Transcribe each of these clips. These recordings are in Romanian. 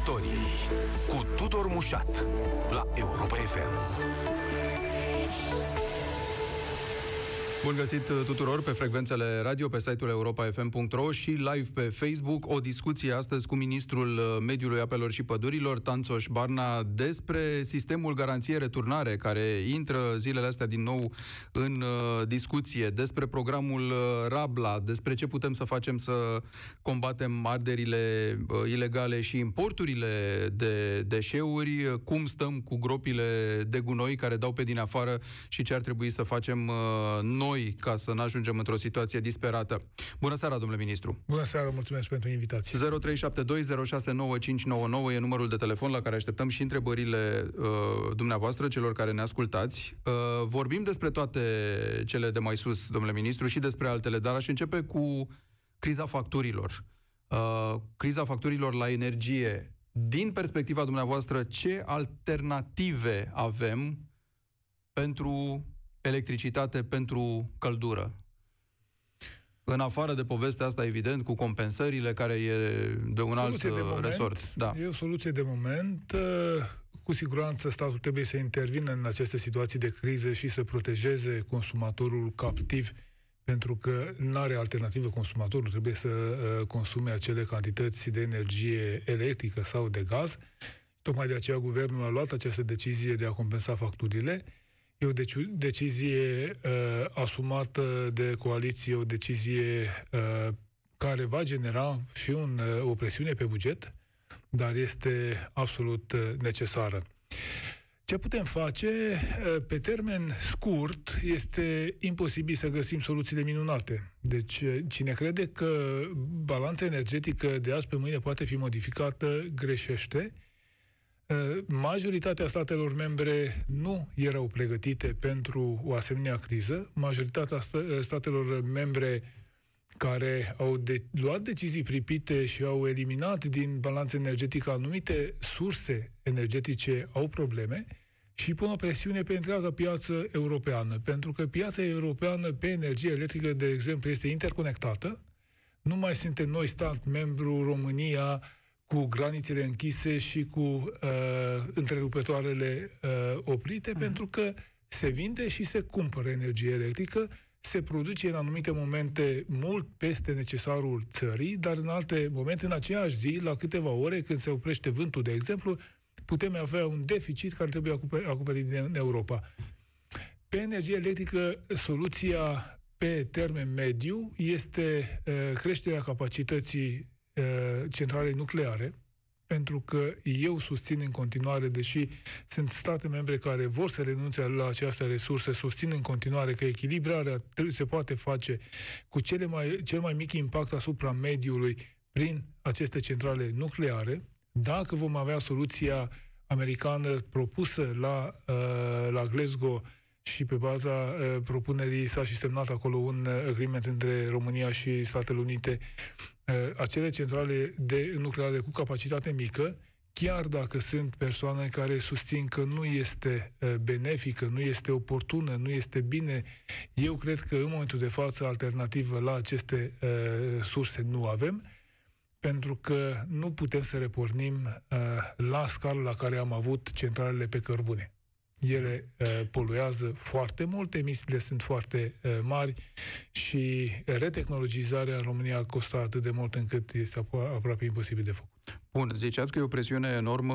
istoriei cu Tudor Mușat la Europa FM. Bun găsit tuturor pe frecvențele radio, pe site-ul europafm.ro și live pe Facebook. O discuție astăzi cu ministrul Mediului, Apelor și Pădurilor, Tanțoș Barna, despre sistemul garanție-returnare, care intră zilele astea din nou în discuție, despre programul Rabla, despre ce putem să facem să combatem arderile ilegale și importurile de deșeuri, cum stăm cu gropile de gunoi care dau pe din afară și ce ar trebui să facem noi ca să nu ajungem într-o situație disperată. Bună seara, domnule ministru! Bună seara, mulțumesc pentru invitație. 0372069599 e numărul de telefon la care așteptăm și întrebările dumneavoastră, celor care ne ascultați. Vorbim despre toate cele de mai sus, domnule ministru, și despre altele, dar aș începe cu criza facturilor. Criza facturilor la energie. Din perspectiva dumneavoastră, ce alternative avem pentru electricitate, pentru căldură? În afară de povestea asta, evident, cu compensările, care e de un alt resort. Da. E o soluție de moment. Cu siguranță statul trebuie să intervină în aceste situații de criză și să protejeze consumatorul captiv, pentru că nu are alternativă consumatorul. Trebuie să consume acele cantități de energie electrică sau de gaz. Tocmai de aceea guvernul a luat această decizie de a compensa facturile. E o decizie asumată de coaliție, o decizie care va genera și o presiune pe buget, dar este absolut necesară. Ce putem face? Pe termen scurt, este imposibil să găsim soluțiile minunate. Deci, cine crede că balanța energetică de azi pe mâine poate fi modificată, greșește. Majoritatea statelor membre nu erau pregătite pentru o asemenea criză. Majoritatea statelor membre care au luat decizii pripite și au eliminat din balanța energetică anumite surse energetice au probleme și pun o presiune pe întreaga piață europeană. Pentru că piața europeană pe energie electrică, de exemplu, este interconectată. Nu mai suntem noi, stat membru, România, cu granițele închise și cu întrerupătoarele oprite, pentru că se vinde și se cumpără energie electrică, se produce în anumite momente mult peste necesarul țării, dar în alte momente, în aceeași zi, la câteva ore, când se oprește vântul, de exemplu, putem avea un deficit care trebuie acoperit în Europa. Pe energie electrică, soluția pe termen mediu este creșterea capacității centrale nucleare, pentru că eu susțin în continuare, deși sunt state membre care vor să renunțe la această resursă, susțin în continuare că echilibrarea se poate face cu cel mai mic impact asupra mediului prin aceste centrale nucleare. Dacă vom avea soluția americană propusă la Glasgow și pe baza propunerii s-a și semnat acolo un agreement între România și Statele Unite, acele centrale nucleare cu capacitate mică, chiar dacă sunt persoane care susțin că nu este benefică, nu este oportună, nu este bine, eu cred că în momentul de față alternativă la aceste surse nu avem, pentru că nu putem să repornim la scară la care am avut centralele pe cărbune. Ele poluează foarte mult, emisiile sunt foarte mari și retehnologizarea în România a costat atât de mult încât este aproape imposibil de făcut. Bun, ziceați că e o presiune enormă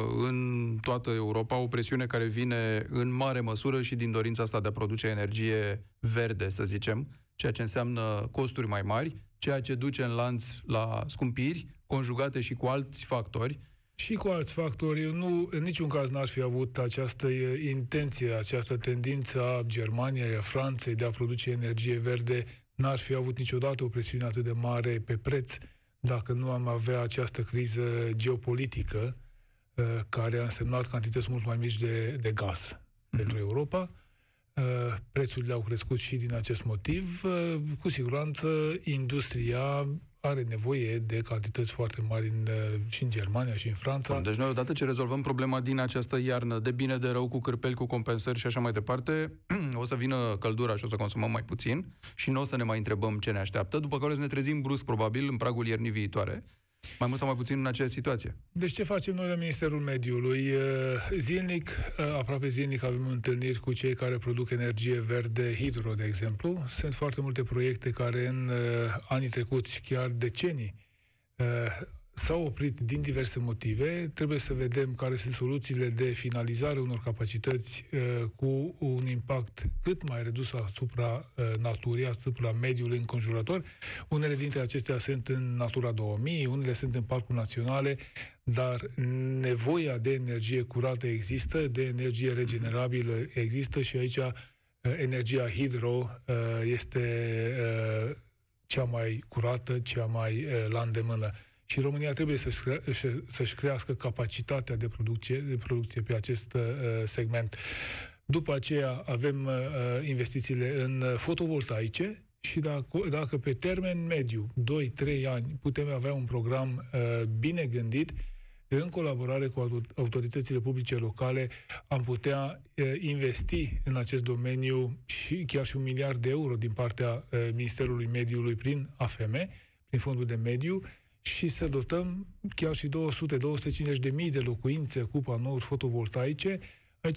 în toată Europa, o presiune care vine în mare măsură și din dorința asta de a produce energie verde, să zicem, ceea ce înseamnă costuri mai mari, ceea ce duce în lanț la scumpiri, conjugate și cu alți factori. Și cu alți factori, eu în niciun caz n-aș fi avut această intenție, această tendință a Germaniei, a Franței de a produce energie verde, n-ar fi avut niciodată o presiune atât de mare pe preț dacă nu am avea această criză geopolitică care a însemnat cantități mult mai mici de gaz pentru Europa. Prețurile au crescut și din acest motiv. Cu siguranță, industria are nevoie de cantități foarte mari și în Germania și în Franța. Deci noi, odată ce rezolvăm problema din această iarnă, de bine, de rău, cu cârpeli, cu compensări și așa mai departe, o să vină căldura și o să consumăm mai puțin și nu o să ne mai întrebăm ce ne așteaptă, după care o să ne trezim brusc, probabil, în pragul iernii viitoare mai mult sau mai puțin în aceeași situație. Deci ce facem noi la Ministerul Mediului? Zilnic, aproape zilnic, avem întâlniri cu cei care produc energie verde, hidro, de exemplu. Sunt foarte multe proiecte care în anii trecuți, chiar decenii, s-au oprit din diverse motive. Trebuie să vedem care sunt soluțiile de finalizare unor capacități cu un impact cât mai redus asupra naturii, asupra mediului înconjurător. Unele dintre acestea sunt în Natura 2000, unele sunt în parcuri naționale, dar nevoia de energie curată există, de energie regenerabilă există și aici energia hidro este cea mai curată, cea mai la îndemână. Și România trebuie să-și crească capacitatea de producție pe acest segment. După aceea avem investițiile în fotovoltaice și dacă pe termen mediu, 2-3 ani, putem avea un program bine gândit, în colaborare cu autoritățile publice locale, am putea investi în acest domeniu și chiar și 1 miliard de euro din partea Ministerului Mediului prin AFM, prin Fondul de Mediu, și să dotăm chiar și 200-250.000 de locuințe cu panouri fotovoltaice. Aici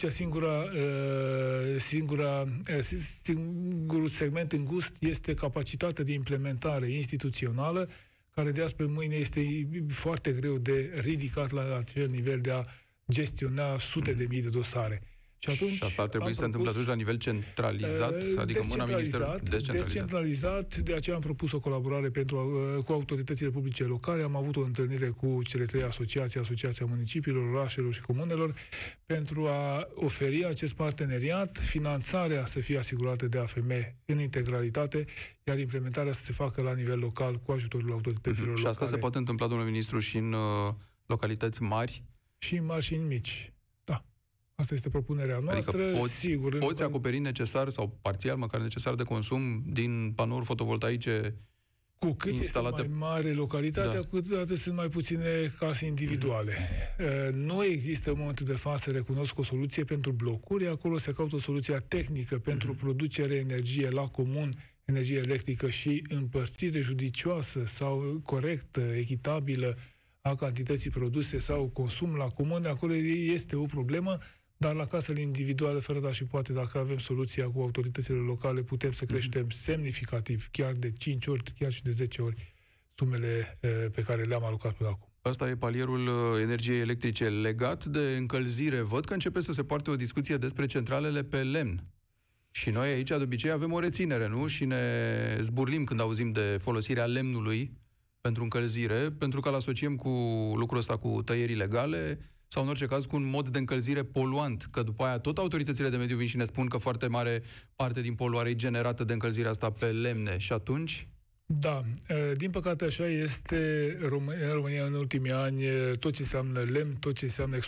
singurul segment îngust este capacitatea de implementare instituțională, care de azi pe mâine este foarte greu de ridicat la acel nivel de a gestiona sute de mii de dosare. Și asta ar trebui să se întâmple atunci la nivel centralizat, adică mâna Ministerului descentralizat. De aceea am propus o colaborare cu autoritățile publice locale. Am avut o întâlnire cu cele 3 asociații, Asociația Municipiilor, Orașelor și Comunelor, pentru a oferi acest parteneriat, finanțarea să fie asigurată de AFM în integralitate, iar implementarea să se facă la nivel local cu ajutorul autorităților locale. Și asta se poate întâmpla, domnule ministru, și în localități mari? Și în mari și în mici. Asta este propunerea noastră. Adică poți acoperi necesar sau parțial, măcar necesar de consum din panouri fotovoltaice cu cât instalate... este mai mare localitatea, cu atât sunt mai puține case individuale. Nu există în momentul de față, recunosc, o soluție pentru blocuri. Acolo se caută o soluție tehnică pentru producere energie la comun, energie electrică și împărțire judicioasă sau corectă, echitabilă a cantității produse sau consum la comun. Acolo este o problemă. Dar la casele individuale, fără da și poate, dacă avem soluția cu autoritățile locale, putem să creștem semnificativ, chiar de 5 ori, chiar și de 10 ori, sumele pe care le-am alocat până acum. Asta e palierul energiei electrice legat de încălzire. Văd că începe să se poarte o discuție despre centralele pe lemn. Și noi aici, de obicei, avem o reținere, nu? Și ne zburlim când auzim de folosirea lemnului pentru încălzire, pentru că îl asociem cu lucrul ăsta, cu tăieri ilegale, sau în orice caz cu un mod de încălzire poluant, că după aia tot autoritățile de mediu vin și ne spun că foarte mare parte din poluare e generată de încălzirea asta pe lemne. Și atunci? Da, din păcate așa este în România în ultimii ani. Tot ce înseamnă lemn, tot ce înseamnă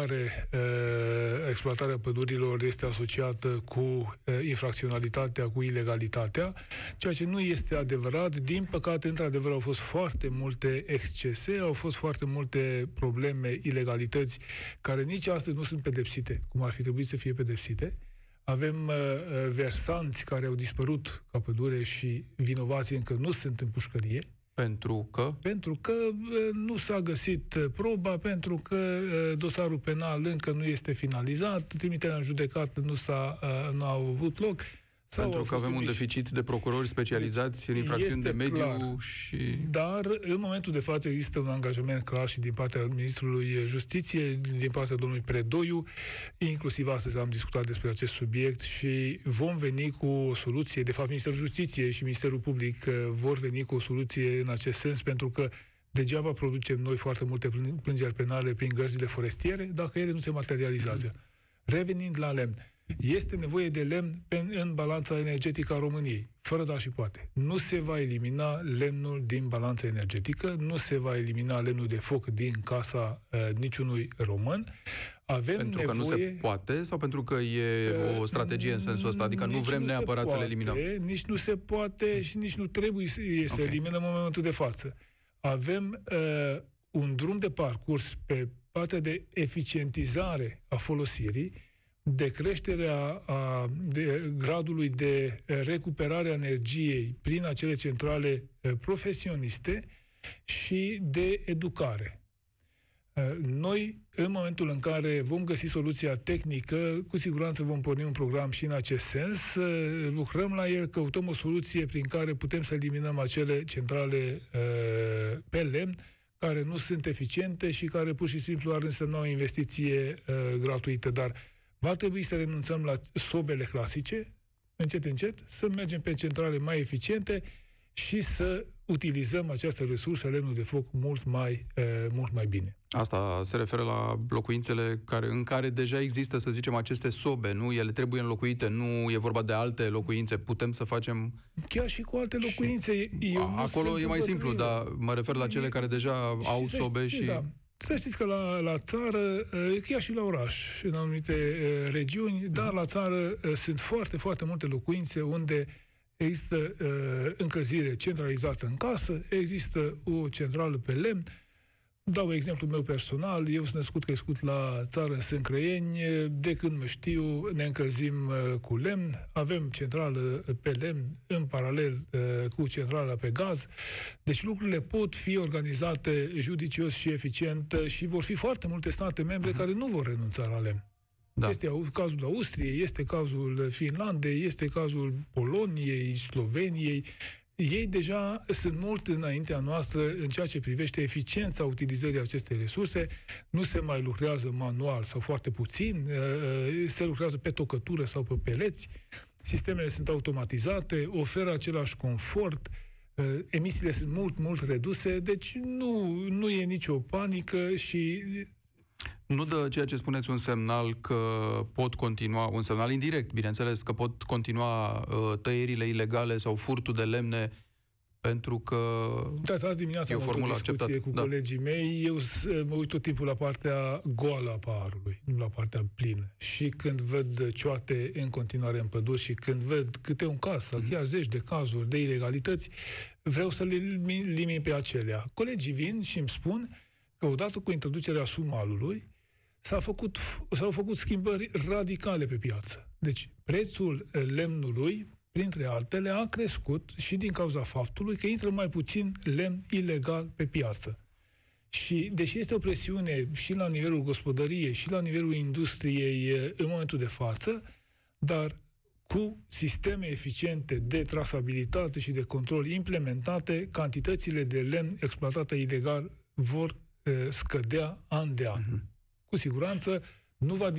exploatarea pădurilor este asociată cu infracționalitatea, cu ilegalitatea, ceea ce nu este adevărat. Din păcate, într-adevăr, au fost foarte multe excese, au fost foarte multe probleme, ilegalități, care nici astăzi nu sunt pedepsite, cum ar fi trebuit să fie pedepsite. Avem versanți care au dispărut ca pădure și vinovații încă nu sunt în pușcărie. Pentru că? Pentru că nu s-a găsit proba, pentru că dosarul penal încă nu este finalizat, trimiterea în judecată nu a avut loc. Pentru că avem un deficit de procurori specializați în infracțiuni de mediu clar. Și... Dar, în momentul de față, există un angajament clar și din partea Ministrului Justiției, din partea domnului Predoiu, inclusiv astăzi am discutat despre acest subiect și vom veni cu o soluție. De fapt, Ministerul Justiției și Ministerul Public vor veni cu o soluție în acest sens, pentru că degeaba producem noi foarte multe plângeri penale prin gărzile forestiere, dacă ele nu se materializează. Revenind la lemn, este nevoie de lemn în balanța energetică a României, fără da și poate. Nu se va elimina lemnul din balanța energetică, nu se va elimina lemnul de foc din casa niciunui român. Pentru că nu se poate sau pentru că e o strategie în sensul ăsta? Adică nu vrem neapărat să le eliminăm? Nici nu se poate și nici nu trebuie să eliminăm în momentul de față. Avem un drum de parcurs pe partea de eficientizare a folosirii, de creșterea gradului de recuperare a energiei prin acele centrale profesioniste și de educare. Noi, în momentul în care vom găsi soluția tehnică, cu siguranță vom porni un program și în acest sens. Lucrăm la el, căutăm o soluție prin care putem să eliminăm acele centrale pe lemn care nu sunt eficiente și care pur și simplu ar însemna o investiție gratuită. Dar va trebui să renunțăm la sobele clasice, încet, să mergem pe centrale mai eficiente și să utilizăm această resursă, lemnul de foc, mult mai bine. Asta se referă la locuințele în care deja există, să zicem, aceste sobe, nu? Ele trebuie înlocuite, nu e vorba de alte locuințe. Putem să facem... Chiar și cu alte locuințe. Acolo e mai simplu, dar mă refer la cele care deja au sobe și... Da. Să știți că la țară, chiar și la oraș, în anumite regiuni, dar la țară sunt foarte, foarte multe locuințe unde există încălzire centralizată în casă, există o centrală pe lemn. Dau exemplu meu personal, eu sunt născut, crescut la țară în Sâncrăieni, de când mă știu ne încălzim cu lemn, avem centrală pe lemn în paralel cu centrala pe gaz, deci lucrurile pot fi organizate judicios și eficient și vor fi foarte multe state membre care nu vor renunța la lemn. Da. Este cazul Austriei, este cazul Finlandei, este cazul Poloniei, Sloveniei. Ei deja sunt mult înaintea noastră în ceea ce privește eficiența utilizării acestei resurse. Nu se mai lucrează manual sau foarte puțin, se lucrează pe tocătură sau pe peleți. Sistemele sunt automatizate, oferă același confort, emisiile sunt mult, mult reduse, deci nu e nicio panică și... Nu dă ceea ce spuneți un semnal că pot continua, un semnal indirect, bineînțeles, că pot continua tăierile ilegale sau furtul de lemne, pentru că da, azi dimineața am avut o discuție cu colegii mei, eu mă uit tot timpul la partea goală a paharului, nu la partea plină. Și când văd cioate în continuare în păduri și când văd câte un caz, sau chiar zeci de cazuri de ilegalități, vreau să le limin pe acelea. Colegii vin și îmi spun că odată cu introducerea sumalului s-au făcut schimbări radicale pe piață. Deci prețul lemnului, printre altele, a crescut și din cauza faptului că intră mai puțin lemn ilegal pe piață. Și deși este o presiune și la nivelul gospodăriei și la nivelul industriei în momentul de față, dar cu sisteme eficiente de trasabilitate și de control implementate, cantitățile de lemn exploatate ilegal vor scădea an de an. Cu siguranță nu va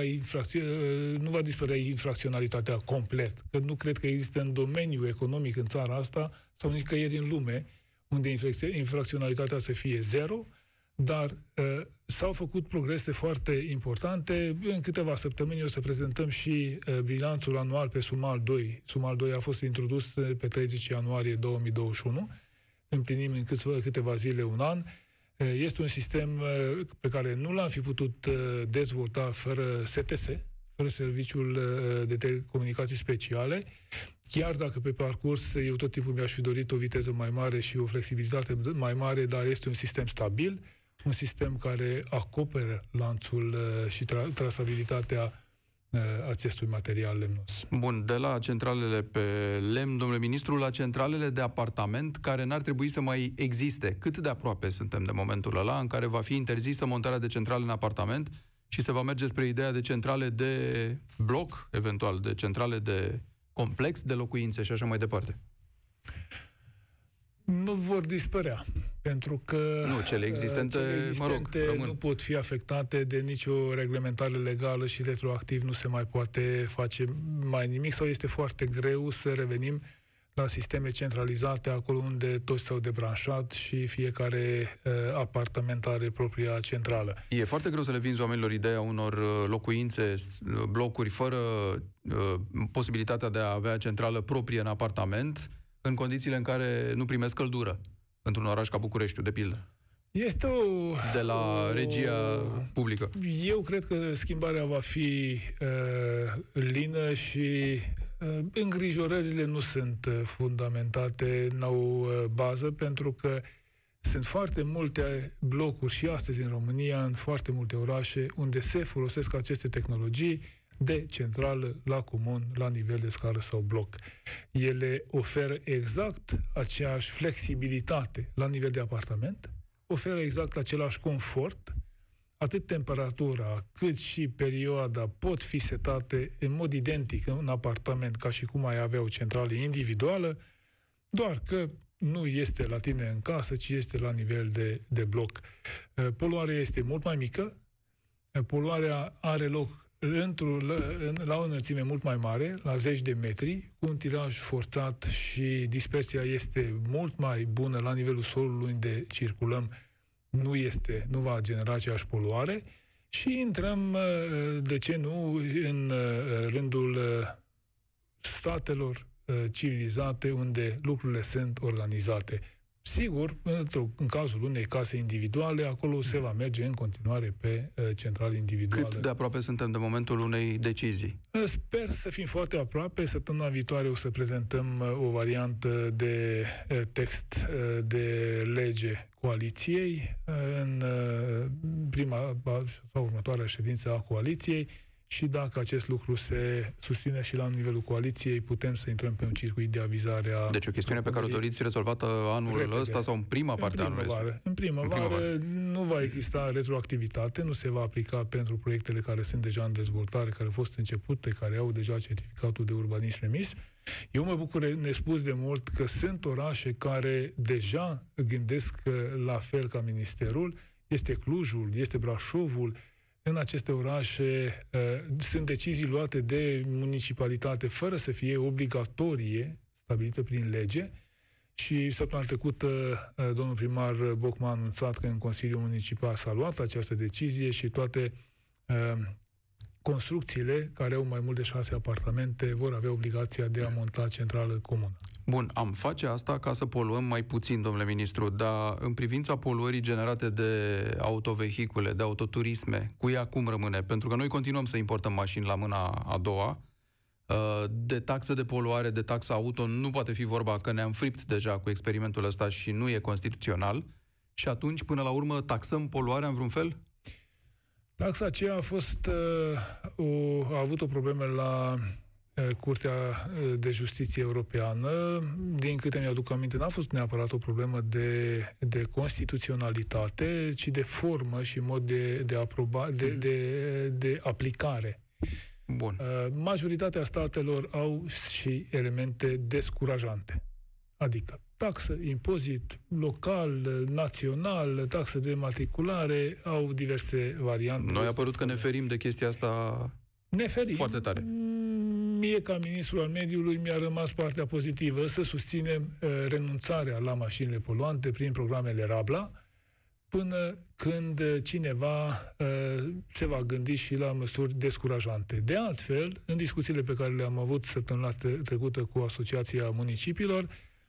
dispărea infracționalitatea complet, că nu cred că există în domeniul economic în țara asta sau nicăieri în lume unde infracționalitatea să fie zero, dar s-au făcut progrese foarte importante. În câteva săptămâni o să prezentăm și bilanțul anual pe Sumal 2. Sumal 2 a fost introdus pe 30 ianuarie 2021. Împlinim în câteva zile un an. Este un sistem pe care nu l-am fi putut dezvolta fără STS, fără Serviciul de Telecomunicații Speciale, chiar dacă pe parcurs eu tot timpul mi-aș fi dorit o viteză mai mare și o flexibilitate mai mare, dar este un sistem stabil, un sistem care acoperă lanțul și trasabilitatea acestui material lemnos. Bun, de la centralele pe lemn, domnule ministru, la centralele de apartament care n-ar trebui să mai existe. Cât de aproape suntem de momentul ăla în care va fi interzisă montarea de centrale în apartament și se va merge spre ideea de centrale de bloc, eventual, de centrale de complex, de locuințe și așa mai departe? Nu vor dispărea, pentru că cele existente, rămân. Nu pot fi afectate de nicio reglementare legală și retroactiv nu se mai poate face mai nimic sau este foarte greu să revenim la sisteme centralizate acolo unde toți s-au debranșat și fiecare apartament are propria centrală. E foarte greu să le vinzi oamenilor ideea unor locuințe, blocuri fără posibilitatea de a avea centrală proprie în apartament, în condițiile în care nu primesc căldură, într-un oraș ca Bucureștiul, de pildă. Este de la regia publică. Eu cred că schimbarea va fi lină și îngrijorările nu sunt fundamentate, n-au bază, pentru că sunt foarte multe blocuri și astăzi în România, în foarte multe orașe, unde se folosesc aceste tehnologii, de centrală la comun, la nivel de scară sau bloc. Ele oferă exact aceeași flexibilitate la nivel de apartament, oferă exact același confort, atât temperatura cât și perioada pot fi setate în mod identic în apartament ca și cum ai avea o centrală individuală, doar că nu este la tine în casă, ci este la nivel de bloc. Poluarea este mult mai mică, poluarea are loc la o înălțime mult mai mare, la 10 de metri, cu un tiraj forțat și dispersia este mult mai bună la nivelul solului unde circulăm, nu va genera aceeași poluare și intrăm, de ce nu, în rândul statelor civilizate unde lucrurile sunt organizate. Sigur, în cazul unei case individuale, acolo se va merge în continuare pe centrală individuală. Cât de aproape suntem de momentul unei decizii? Sper să fim foarte aproape. Săptămâna viitoare o să prezentăm o variantă de text de lege coaliției în prima sau următoarea ședință a coaliției și dacă acest lucru se susține și la nivelul coaliției, putem să intrăm pe un circuit de avizare a... Deci o chestiune pe care o doriți rezolvată anul ăsta sau în prima parte a anului ăsta? În primăvară nu va exista retroactivitate, nu se va aplica pentru proiectele care sunt deja în dezvoltare, care au fost începute, care au deja certificatul de urbanism emis. Eu mă bucur nespus de mult că sunt orașe care deja gândesc la fel ca Ministerul. Este Clujul, este Brașovul. În aceste orașe sunt decizii luate de municipalitate fără să fie obligatorie, stabilită prin lege. Și săptămâna trecută domnul primar Boc m-a anunțat că în Consiliul Municipal s-a luat această decizie și toate construcțiile care au mai mult de 6 apartamente vor avea obligația de a monta centrală comună. Bun, am face asta ca să poluăm mai puțin, domnule ministru, dar în privința poluării generate de autovehicule, de autoturisme, cu ea cum rămâne? Pentru că noi continuăm să importăm mașini la mâna a doua, de taxă de poluare, de taxă auto, nu poate fi vorba că ne-am fript deja cu experimentul ăsta și nu e constituțional și atunci, până la urmă, taxăm poluarea în vreun fel? Taxa aceea a avut o problemă la Curtea de Justiție Europeană. Din câte mi-aduc aminte, n-a fost neapărat o problemă de constituționalitate, ci de formă și mod de aplicare. Bun. Majoritatea statelor au și elemente descurajante. Adică taxă, impozit local, național, taxă de matriculare, au diverse variante. Noi a părut că ne ferim de chestia asta foarte tare. Mie, ca ministru al mediului, mi-a rămas partea pozitivă să susținem renunțarea la mașinile poluante prin programele Rabla, până când cineva se va gândi și la măsuri descurajante. De altfel, în discuțiile pe care le-am avut săptămâna trecută cu Asociația Municipiilor,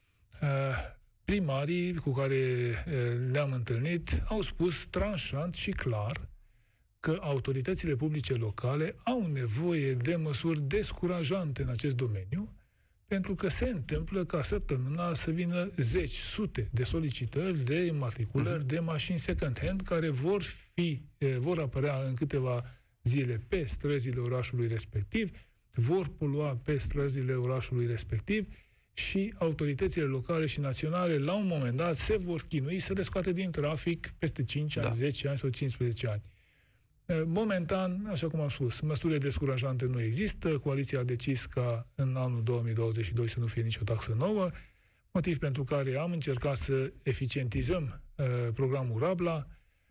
primarii cu care ne-am întâlnit au spus tranșant și clar că autoritățile publice locale au nevoie de măsuri descurajante în acest domeniu, pentru că se întâmplă ca săptămâna să vină sute de solicitări de matriculări de mașini second-hand care vor apărea în câteva zile pe străzile orașului respectiv, vor polua pe străzile orașului respectiv și autoritățile locale și naționale la un moment dat se vor chinui să le scoate din trafic peste 5 ani, 10 ani sau 15 ani. Momentan, așa cum am spus, măsurile descurajante nu există. Coaliția a decis ca în anul 2022 să nu fie nicio taxă nouă, motiv pentru care am încercat să eficientizăm programul Rabla.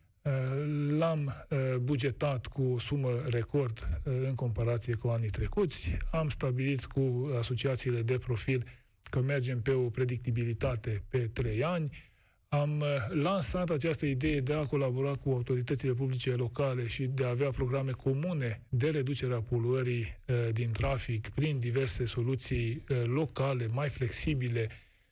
L-am bugetat cu o sumă record în comparație cu anii trecuți. Am stabilit cu asociațiile de profil că mergem pe o predictibilitate pe 3 ani. Am lansat această idee de a colabora cu autoritățile publice locale și de a avea programe comune de reducere a poluării din trafic prin diverse soluții locale, mai flexibile,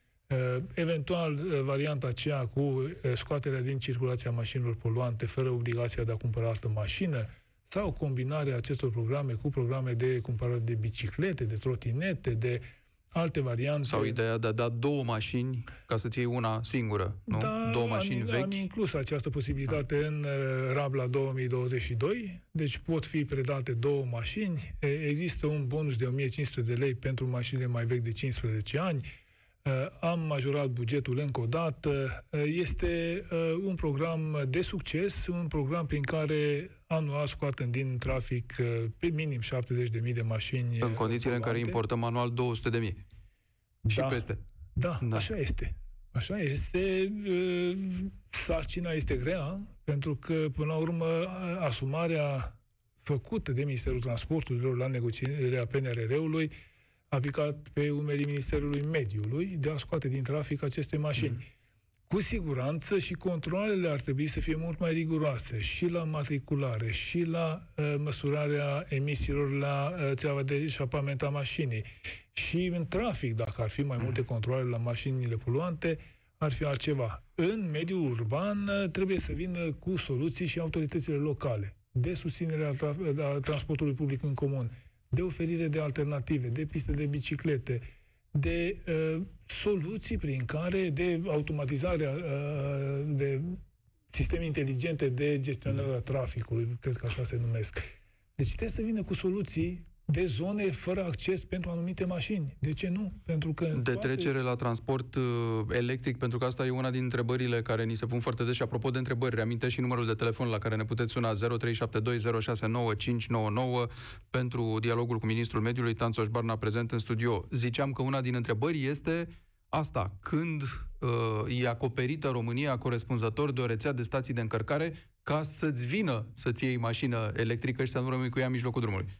eventual varianta aceea cu scoaterea din circulația mașinilor poluante fără obligația de a cumpăra altă mașină sau combinarea acestor programe cu programe de cumpărare de biciclete, de trotinete, de alte variante. Sau ideea de a da 2 mașini ca să-ți iei una singură, nu? Da, 2 mașini vechi. Am inclus această posibilitate în Rabla 2022, deci pot fi predate 2 mașini. Există un bonus de 1500 de lei pentru mașinile mai vechi de 15 ani. Am majorat bugetul încă o dată. Este un program de succes, un program prin care anual scoatem din trafic pe minim 70.000 de mașini. În condițiile în care importăm anual 200.000. Și peste. Da, așa este. Așa este. Sarcina este grea, pentru că, până la urmă, asumarea făcută de Ministerul Transporturilor la negocierea PNRR-ului a picat pe umerii Ministerului Mediului de a scoate din trafic aceste mașini. Cu siguranță și controalele ar trebui să fie mult mai riguroase și la matriculare, și la măsurarea emisiilor la țeava de eșapament a mașinii. Și în trafic, dacă ar fi mai multe controale la mașinile poluante, ar fi altceva. În mediul urban trebuie să vină cu soluții și autoritățile locale de susținere a transportului public în comun, de oferire de alternative, de piste de biciclete, de soluții prin care, de automatizarea de sisteme inteligente de gestionare a traficului, cred că așa se numesc. Deci trebuie să vină cu soluții de zone fără acces pentru anumite mașini. De ce nu? Pentru că de trecere la transport electric, pentru că asta e una din întrebările care ni se pun foarte des. Și apropo de întrebări, reamintesc și numărul de telefon la care ne puteți suna 0372069599 pentru dialogul cu Ministrul Mediului, Tanțoș Barna, prezent în studio. Ziceam că una din întrebări este asta: când e acoperită România corespunzător de o rețea de stații de încărcare ca să-ți vină să-ți iei mașină electrică și să nu rămâi cu ea în mijlocul drumului?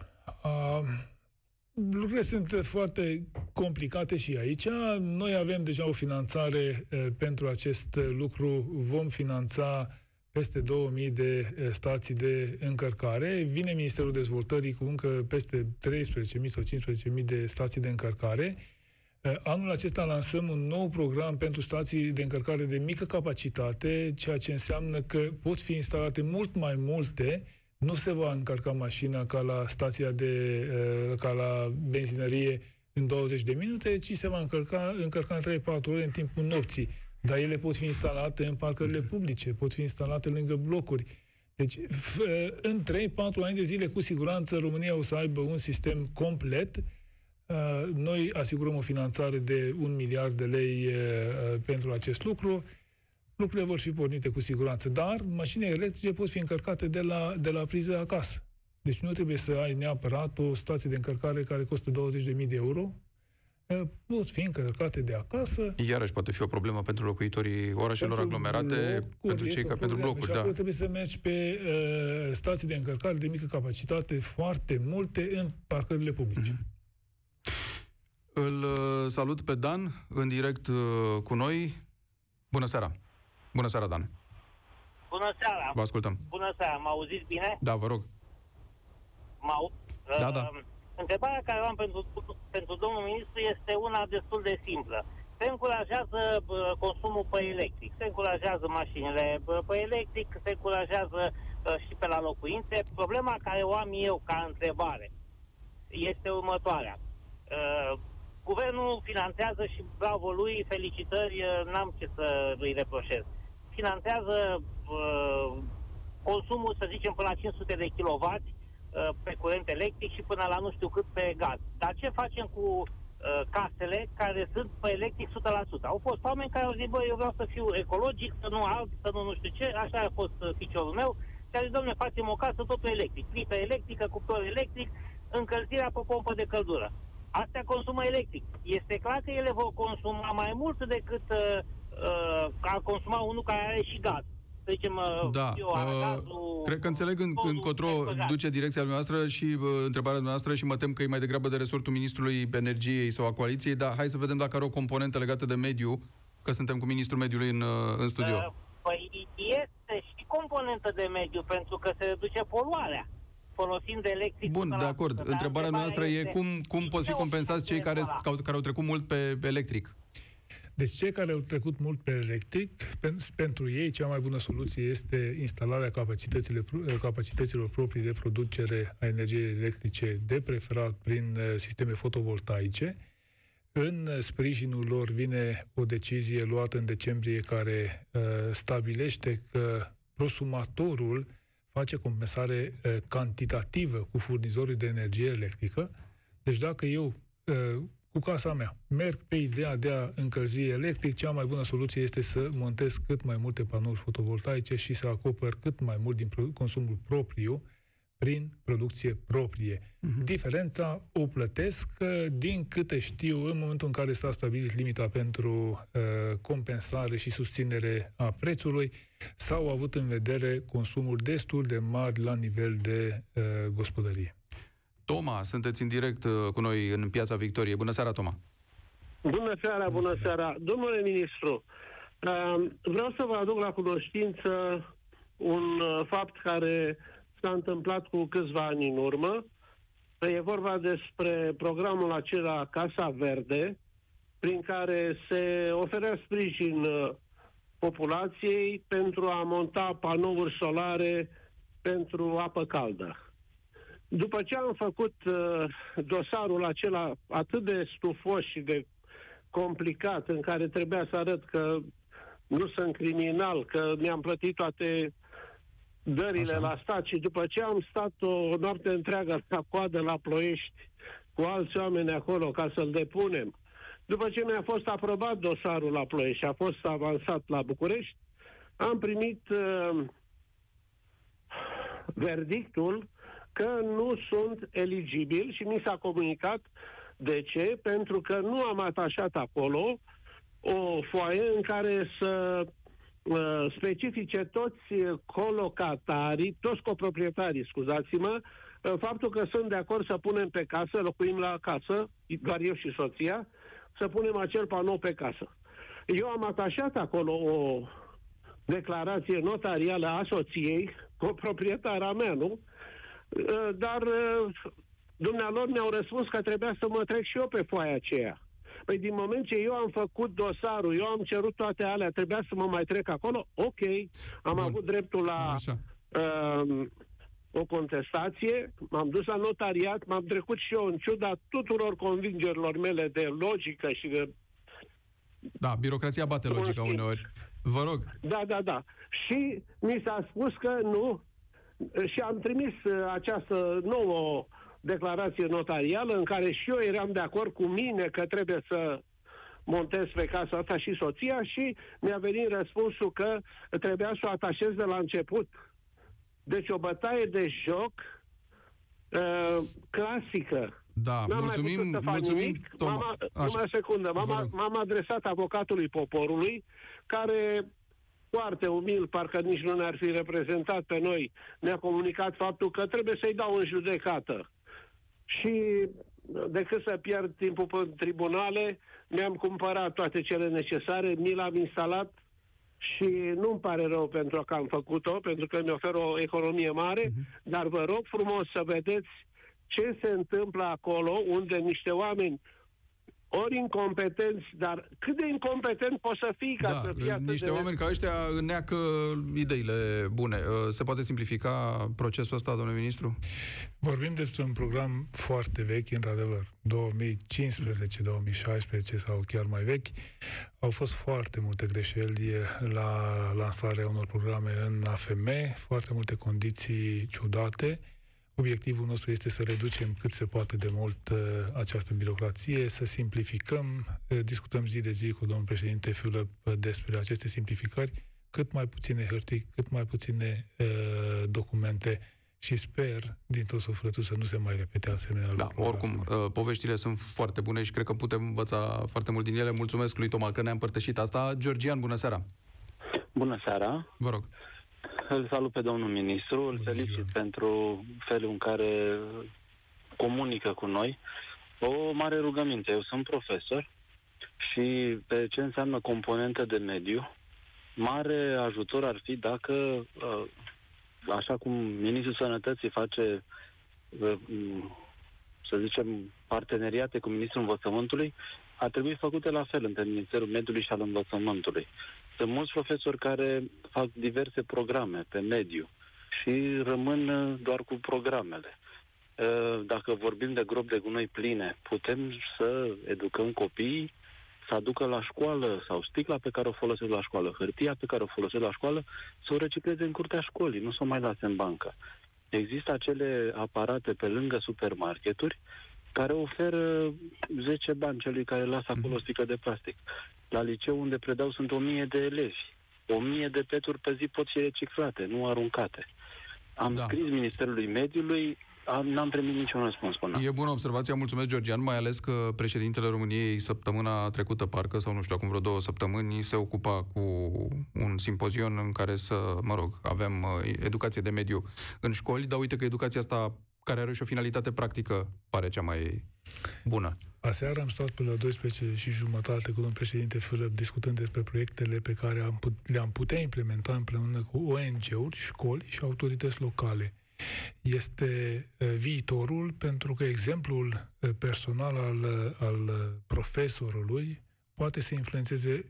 Lucrurile sunt foarte complicate și aici. Noi avem deja o finanțare pentru acest lucru. Vom finanța peste 2000 de stații de încărcare. Vine Ministerul Dezvoltării cu încă peste 13.000 sau 15.000 de stații de încărcare. Anul acesta lansăm un nou program pentru stații de încărcare de mică capacitate, ceea ce înseamnă că pot fi instalate mult mai multe. Nu se va încărca mașina ca la stația ca la benzinărie în 20 de minute, ci se va încărca în 3-4 ore în timpul nopții. Dar ele pot fi instalate în parcările publice, pot fi instalate lângă blocuri. Deci, în 3-4 ani de zile, cu siguranță, România o să aibă un sistem complet. Noi asigurăm o finanțare de 1 miliard de lei pentru acest lucru. Lucrurile vor fi pornite cu siguranță, dar mașinile electrice pot fi încărcate de la priză acasă. Deci nu trebuie să ai neapărat o stație de încărcare care costă 20.000 de euro. Pot fi încărcate de acasă. Iarăși poate fi o problemă pentru locuitorii orașelor aglomerate, pentru cei pentru blocuri. Da. Trebuie să mergi pe stații de încărcare de mică capacitate, foarte multe, în parcările publice. Îl salut pe Dan, în direct cu noi. Bună seara! Bună seara, Dan! Bună seara! Vă ascultăm! Bună seara! Mă auziți bine? Da, vă rog! Da. Întrebarea care o am pentru domnul ministru este una destul de simplă. Se încurajează consumul pe electric, se încurajează mașinile pe electric, se încurajează și pe la locuințe. Problema care o am eu ca întrebare este următoarea. Guvernul finanțează și bravo lui, felicitări, n-am ce să îi reproșez. Finanțează consumul, să zicem, până la 500 de kW pe curent electric și până la nu știu cât pe gaz. Dar ce facem cu casele care sunt pe electric 100%? Au fost oameni care au zis, băi, eu vreau să fiu ecologic, să nu alb, să nu știu ce, așa a fost ficiorul meu, și a zis, dom'le, facem o casă totul electric, plită electrică, cuptor electric, încălzirea pe pompă de căldură. Astea consumă electric. Este clar că ele vor consuma mai mult decât ar consuma unul care are și gaz. Să zicem, cred că înțeleg încotro duce direcția noastră și întrebarea noastră și mă tem că e mai degrabă de resortul Ministrului Energiei sau a Coaliției, dar hai să vedem dacă are o componentă legată de mediu, că suntem cu Ministrul Mediului în studio. Păi este și componentă de mediu, pentru că se reduce poluarea folosind electric. Bun, de acord. Întrebarea noastră e cum pot fi compensați cei care au trecut mult pe electric? Deci cei care au trecut mult pe electric, pentru ei cea mai bună soluție este instalarea capacităților proprii de producere a energiei electrice, de preferat prin sisteme fotovoltaice. În sprijinul lor vine o decizie luată în decembrie care stabilește că prosumatorul face compensare cantitativă cu furnizorii de energie electrică. Deci dacă eu, cu casa mea, merg pe ideea de a încălzi electric, cea mai bună soluție este să montez cât mai multe panouri fotovoltaice și să acopăr cât mai mult din consumul propriu prin producție proprie. Diferența o plătesc, din câte știu, în momentul în care s-a stabilit limita pentru compensare și susținere a prețului, s-au avut în vedere consumuri destul de mari la nivel de gospodărie. Toma, sunteți în direct cu noi în Piața Victoriei. Bună seara, Toma! Bună seara, bună seara! Domnule ministru, vreau să vă aduc la cunoștință un fapt care s-a întâmplat cu câțiva ani în urmă. E vorba despre programul acela Casa Verde, prin care se oferea sprijin populației pentru a monta panouri solare pentru apă caldă. După ce am făcut dosarul acela atât de stufos și de complicat, în care trebuia să arăt că nu sunt criminal, că mi-am plătit toate dările la stat, și după ce am stat o noapte întreagă la coadă la Ploiești cu alți oameni acolo ca să-l depunem, după ce mi-a fost aprobat dosarul la Ploiești și a fost avansat la București, am primit verdictul că nu sunt eligibil și mi s-a comunicat de ce, pentru că nu am atașat acolo o foaie în care să specifice toți colocatarii, toți coproprietarii, scuzați-mă, faptul că sunt de acord să punem pe casă, locuim la casă, doar eu și soția, să punem acel panou pe casă. Eu am atașat acolo o declarație notarială a soției, coproprietara mea, nu? Dar dumnealor mi-au răspuns că trebuia să mă trec și eu pe foaia aceea. Păi din moment ce eu am făcut dosarul, eu am cerut toate alea, trebuia să mă mai trec acolo? Ok, am avut dreptul la o contestație, m-am dus la notariat, m-am trecut și eu în ciuda tuturor convingerilor mele de logică și de... Da, birocrația bate logica uneori. Vă rog. Da. Și mi s-a spus că nu, și am trimis această nouă declarație notarială în care și eu eram de acord cu mine că trebuie să montez pe casa asta și soția, și mi-a venit răspunsul că trebuia să o atașez de la început. Deci o bătaie de joc clasică. Da, mulțumim, Toma. Numai o secundă. M-am adresat avocatului poporului, care foarte umil, parcă nici nu ne-ar fi reprezentat pe noi, ne-a comunicat faptul că trebuie să-i dau în judecată. Și decât să pierd timpul pe tribunale, mi-am cumpărat toate cele necesare, mi l-am instalat și nu-mi pare rău pentru că am făcut-o, pentru că mi oferă o economie mare, dar vă rog frumos să vedeți ce se întâmplă acolo, unde niște oameni ori incompetenți, dar cât de incompetent poți să fii ca să fii atât niște oameni ca ăștia înneacă ideile bune. Se poate simplifica procesul ăsta, domnule ministru? Vorbim despre un program foarte vechi, într-adevăr, 2015, 2016 sau chiar mai vechi. Au fost foarte multe greșeli la lansarea unor programe în AFM, foarte multe condiții ciudate. Obiectivul nostru este să reducem cât se poate de mult această birocrație, să simplificăm. Discutăm zi de zi cu domnul președinte Fiulă despre aceste simplificări, cât mai puține hârtii, cât mai puține documente, și sper din tot sufletul să nu se mai repete asemenea lucruri. Oricum, poveștile sunt foarte bune și cred că putem învăța foarte mult din ele. Mulțumesc lui Toma că ne-a împărtășit asta. Georgian, bună seara! Bună seara! Vă rog! Îl salut pe domnul ministru, îl felicit pentru felul în care comunică cu noi. O mare rugăminte. Eu sunt profesor și pe ce înseamnă componentă de mediu, mare ajutor ar fi dacă, așa cum Ministrul Sănătății face, să zicem, parteneriate cu Ministrul Învățământului, ar trebui făcute la fel între Ministerul Mediului și al Învățământului. Sunt mulți profesori care fac diverse programe pe mediu și rămân doar cu programele. Dacă vorbim de gropi de gunoi pline, putem să educăm copiii să aducă la școală sau sticla pe care o folosesc la școală, hârtia pe care o folosesc la școală, să o recicleze în curtea școlii, nu să o mai lase în bancă. Există acele aparate pe lângă supermarketuri care oferă 10 bani celui care lasă acolo o sticlă de plastic. La liceu unde predau sunt 1000 de elevi. 1000 de peturi pe zi pot fi reciclate, nu aruncate. Am scris Ministerului Mediului, n-am primit niciun răspuns până. E bună observația, mulțumesc, Georgian, mai ales că președintele României săptămâna trecută, parcă, sau nu știu, acum vreo 2 săptămâni, se ocupa cu un simpozion în care avem educație de mediu în școli, dar uite că educația asta, care are și o finalitate practică, pare cea mai bună. Aseară am stat până la 12:30 cu domnul președinte Fâră discutând despre proiectele pe care le-am putea implementa împreună cu ONG-uri, școli și autorități locale. Este viitorul, pentru că exemplul personal al profesorului poate să influențeze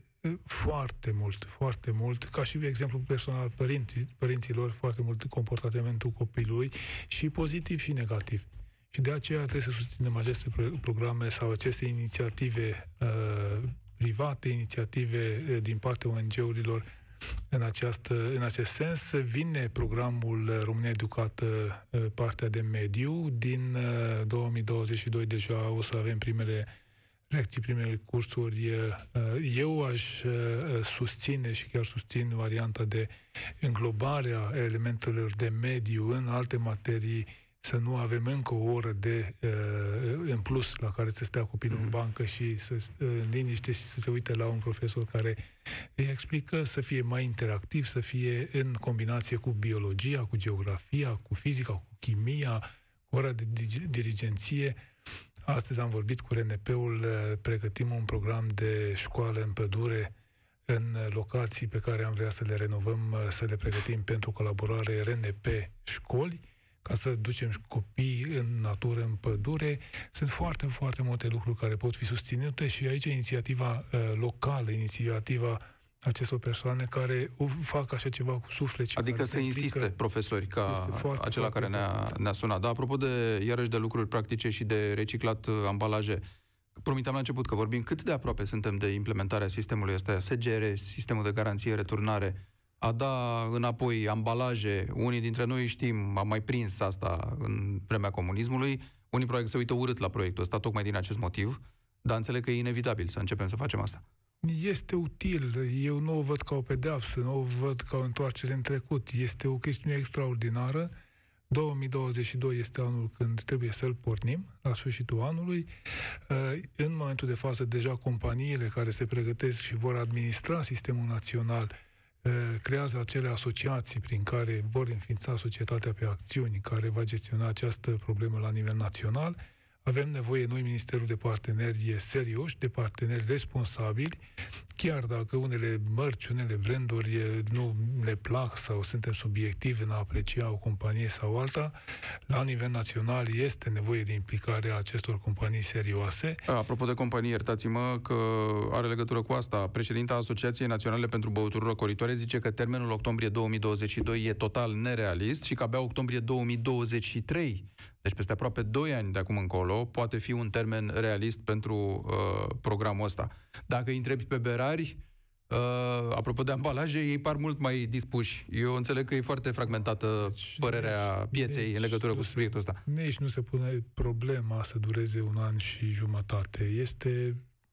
foarte mult, ca și exemplul personal al părinților, foarte mult comportamentul copilului, și pozitiv și negativ. Și de aceea trebuie să susținem aceste programe sau aceste inițiative private, inițiative din partea ONG-urilor. În acest sens vine programul România Educată, partea de mediu. Din 2022 deja o să avem primele lecții, primele cursuri. Eu aș susține și chiar susțin varianta de înglobarea elementelor de mediu în alte materii, să nu avem încă o oră în plus la care să stea copilul în bancă și să liniște și să se uite la un profesor care îi explică, să fie mai interactiv, să fie în combinație cu biologia, cu geografia, cu fizica, cu chimia, cu ora de dirigenție. Astăzi am vorbit cu RNP-ul, pregătim un program de școală în pădure în locații pe care am vrea să le renovăm, să le pregătim pentru colaborare RNP-școli, ca să ducem copii în natură, în pădure. Sunt foarte multe lucruri care pot fi susținute și aici inițiativa locală, inițiativa acestor persoane care fac așa ceva cu suflet. Adică să insiste profesori ca acela care ne-a sunat. Da, apropo iarăși de lucruri practice și de reciclat ambalaje, promiteam la început că vorbim cât de aproape suntem de implementarea sistemului ăsta, SGR, sistemul de garanție returnare, a da înapoi ambalaje. Unii dintre noi știm, am mai prins asta în vremea comunismului, unii probabil se uită urât la proiectul ăsta, tocmai din acest motiv, dar înțeleg că e inevitabil să începem să facem asta. Este util. Eu nu o văd ca o pedeapsă, nu o văd ca o întoarcere în trecut. Este o chestiune extraordinară. 2022 este anul când trebuie să-l pornim, la sfârșitul anului. În momentul de față, deja companiile care se pregătesc și vor administra sistemul național creează acele asociații prin care vor înființa societatea pe acțiuni care va gestiona această problemă la nivel național. Avem nevoie noi, Ministerul, de parteneri serioși, de parteneri responsabili, chiar dacă unele mărci, unele branduri nu ne plac sau suntem subiectivi în a aprecia o companie sau alta, la nivel național este nevoie de implicarea acestor companii serioase. Apropo de companii, iertați-mă că are legătură cu asta. Președinta Asociației Naționale pentru Băuturi Răcoritoare zice că termenul octombrie 2022 e total nerealist și că abia octombrie 2023, deci peste aproape 2 ani de acum încolo, poate fi un termen realist pentru programul ăsta. Dacă îi întrebi pe berari, apropo de ambalaje, ei par mult mai dispuși. Eu înțeleg că e foarte fragmentată părerea pieței în legătură cu subiectul ăsta. Nici nu se pune problema să dureze 1 an și jumătate. Este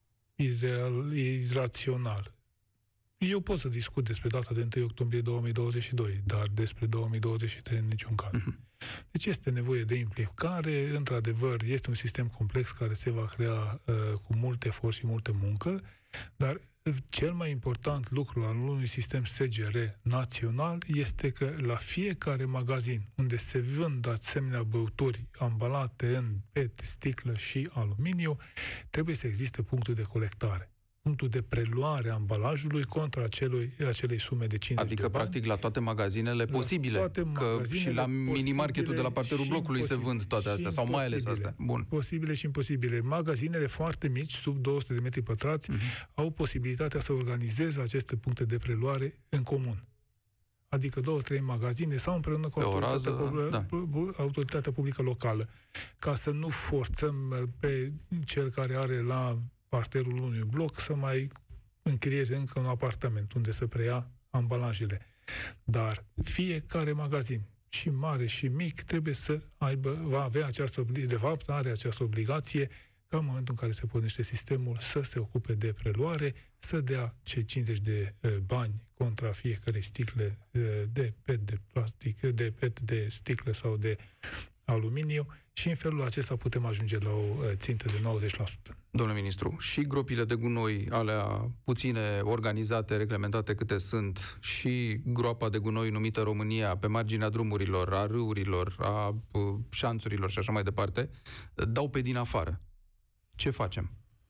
irațional. Eu pot să discut despre data de 1 octombrie 2022, dar despre 2023 în niciun caz. Deci este nevoie de implicare, într-adevăr, este un sistem complex care se va crea cu mult efort și multă muncă, dar cel mai important lucru al unui sistem SGR național este că la fiecare magazin unde se vând asemenea băuturi ambalate în PET, sticlă și aluminiu, trebuie să existe punctul de colectare, punctul de preluare a ambalajului contra acelei sume de 50 adică, de bani. practic, la toate magazinele posibile. Toate magazinele, că și la minimarketul de la parterul blocului se vând toate astea, sau mai ales astea. Bun. Posibile și imposibile. Magazinele foarte mici, sub 200 de metri pătrați, au posibilitatea să organizeze aceste puncte de preluare în comun. adică 2-3 magazine sau împreună cu autoritatea publică locală, ca să nu forțăm pe cel care are la parterul unui bloc să mai închirieze încă un apartament unde să preia ambalajele. Dar fiecare magazin, și mare și mic, trebuie să va avea această obligație, de fapt are această obligație ca în momentul în care se pornește sistemul să se ocupe de preluare, să dea cei 50 de bani contra fiecare sticle de PET, de plastic, de PET, de sticlă sau de aluminiu și în felul acesta putem ajunge la o țintă de 90%. Domnule ministru, și gropile de gunoi, alea puține, organizate, reglementate câte sunt, și groapa de gunoi numită România, pe marginea drumurilor, a râurilor, a șanțurilor și așa mai departe, dau pe din afară. Ce facem?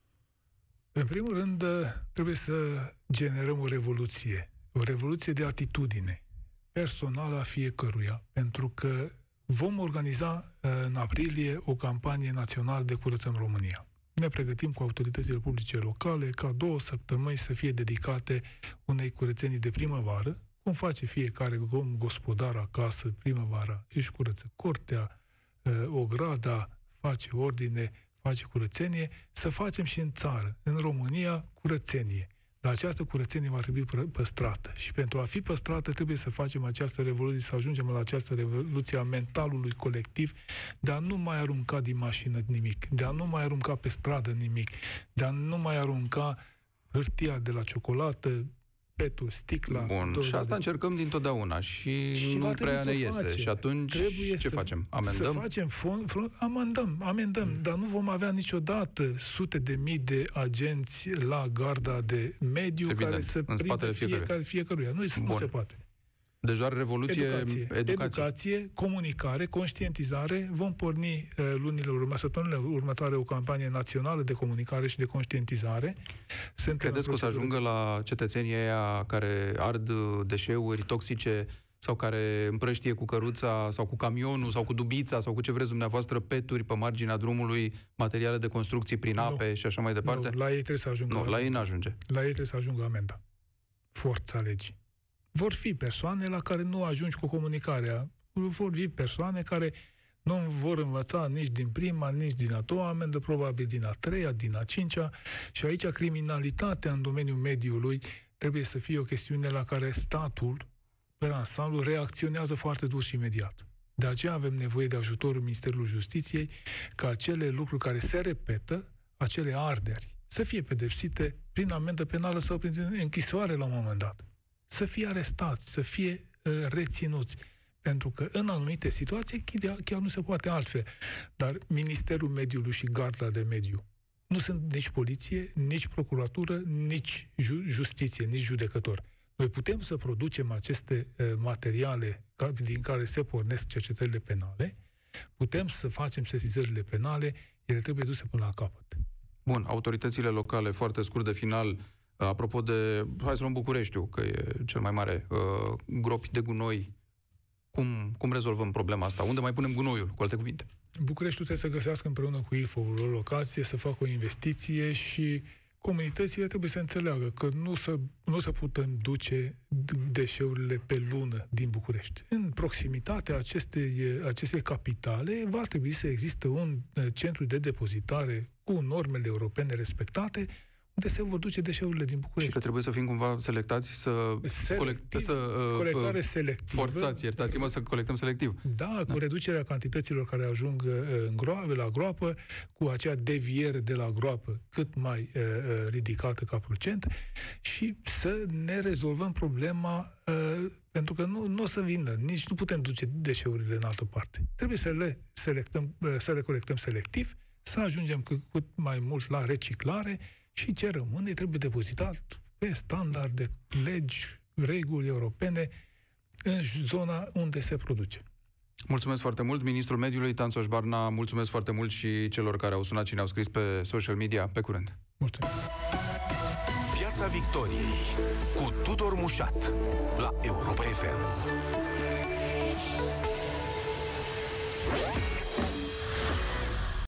În primul rând, trebuie să generăm o revoluție de atitudine personală a fiecăruia, pentru că vom organiza în aprilie o campanie națională de Curățăm România. Ne pregătim cu autoritățile publice locale ca 2 săptămăni să fie dedicate unei curățenii de primăvară, cum face fiecare gospodar acasă primăvara, își curăță curtea, ograda, face ordine, face curățenie, să facem și în țară, în România, curățenie. Dar această curățenie va trebui păstrată. Și pentru a fi păstrată trebuie să facem această revoluție, să ajungem la această revoluție a mentalului colectiv, de a nu mai arunca din mașină nimic, de a nu mai arunca pe stradă nimic, de a nu mai arunca hârtia de la ciocolată, petul, sticla... Bun, și asta încercăm dintotdeauna și nu prea ne iese. Și atunci ce facem? Amendăm? Să facem amendăm, dar nu vom avea niciodată sute de mii de agenți la garda de mediu, evident, care să prindă fiecăruia. Nu se poate. Deci doar educație, comunicare, conștientizare. Vom porni săptămânile următoare o campanie națională de comunicare și de conștientizare. Credeți că o să ajungă la cetățenii aia care ard deșeuri toxice sau care împrăștie cu căruța sau cu camionul sau cu dubița sau cu ce vreți dumneavoastră, peturi pe marginea drumului, materiale de construcții prin ape și așa mai departe? Nu, la ei trebuie să ajungă. Nu, la ei n-ajunge. La ei trebuie să ajungă amenda. Forța legii. Vor fi persoane la care nu ajungi cu comunicarea. Vor fi persoane care nu vor învăța nici din prima, nici din a doua amendă, probabil din a treia, din a cincea. Și aici criminalitatea în domeniul mediului trebuie să fie o chestiune la care statul, pe ansamblu, reacționează foarte dur și imediat. De aceea avem nevoie de ajutorul Ministerului Justiției ca acele lucruri care se repetă, acele arderi, să fie pedepsite prin amendă penală sau prin închisoare la un moment dat. Să fie arestați, să fie reținuți. Pentru că în anumite situații chiar nu se poate altfel. Dar Ministerul Mediului și Garda de Mediu nu sunt nici poliție, nici procuratură, nici justiție, nici judecător. Noi putem să producem aceste materiale din care se pornesc cercetările penale, putem să facem sesizările penale, ele trebuie duse până la capăt. Bun, autoritățile locale, foarte scurt de final, apropo de, hai să luăm Bucureștiul, că e cel mai mare, gropi de gunoi, cum rezolvăm problema asta? Unde mai punem gunoiul, cu alte cuvinte? Bucureștiul trebuie să găsească împreună cu IFO-ul o locație, să facă o investiție și comunitățile trebuie să înțeleagă că nu se putem duce deșeurile pe lună din București. În proximitatea acestei capitale va trebui să existe un centru de depozitare cu normele europene respectate, unde se vor duce deșeurile din București. Și că trebuie să fim cumva selectați colectare selectivă. Forțați, iertați-mă, să colectăm selectiv. Da, cu reducerea cantităților care ajung la groapă, cu acea deviere de la groapă cât mai ridicată ca procent și să ne rezolvăm problema pentru că nu o să vină, nici nu putem duce deșeurile în altă parte. Trebuie să le colectăm selectiv, să ajungem cât mai mult la reciclare și ce rămâne trebuie depozitat pe standarde, legi, reguli europene în zona unde se produce. Mulțumesc foarte mult, Ministrul Mediului, Tanțoș Barna, mulțumesc foarte mult și celor care au sunat și ne-au scris pe social media. Pe curând! Mulțumesc! Piața Victoriei cu Tudor Mușat la Europa FM.